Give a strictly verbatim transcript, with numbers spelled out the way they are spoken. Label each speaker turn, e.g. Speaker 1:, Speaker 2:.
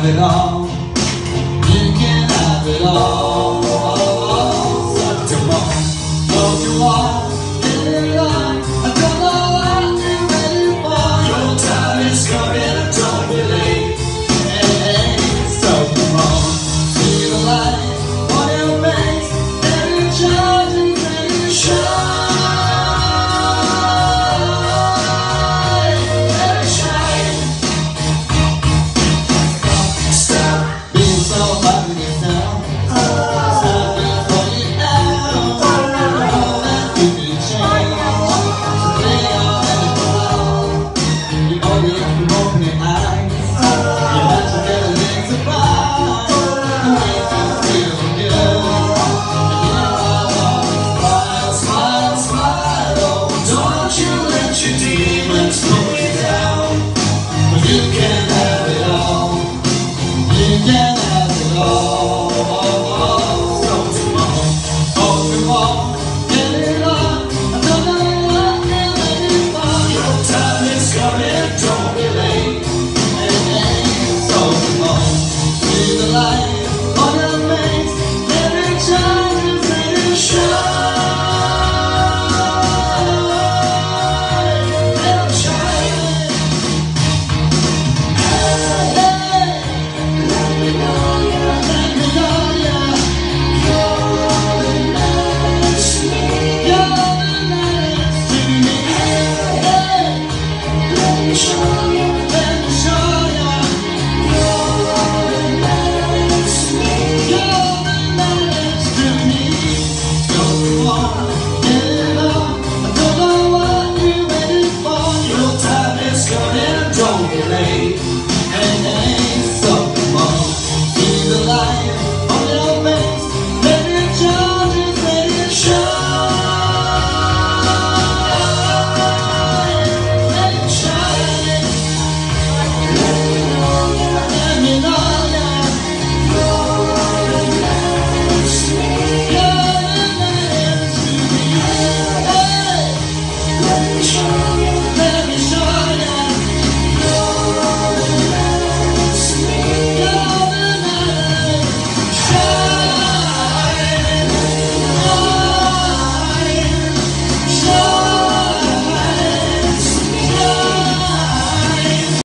Speaker 1: have it all. You can have it all. So come on, oh come on, give it on. I don't know what you're ready for. Your time is coming, don't be late. Hey, hey. So come on, see the light on your face. Let it shine and let it shine. Open your eyes, you